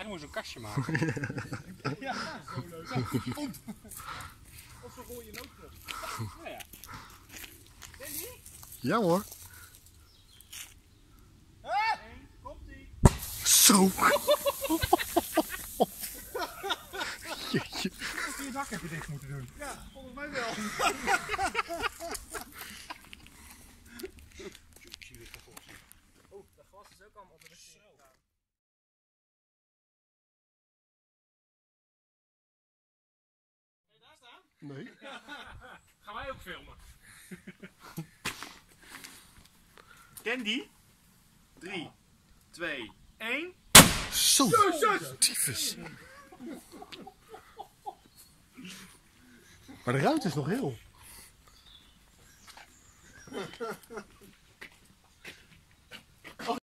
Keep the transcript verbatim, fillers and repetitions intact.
Eigenlijk moet je zo'n kastje maken. Ja, zo leuk. Of zo gooi je noodknop. Ja, ja. Ja hoor. Eén, komt-ie. Zo. Jeetje. Je dak heb je dicht moeten doen. Ja, volgens mij wel. Oh, dat glas is ook allemaal op de wc gegaan. Kan je daar staan? Nee. Gaan wij ook filmen? Candy? drie, twee, één. Zo. Tyfus. Maar de ruit is nog heel.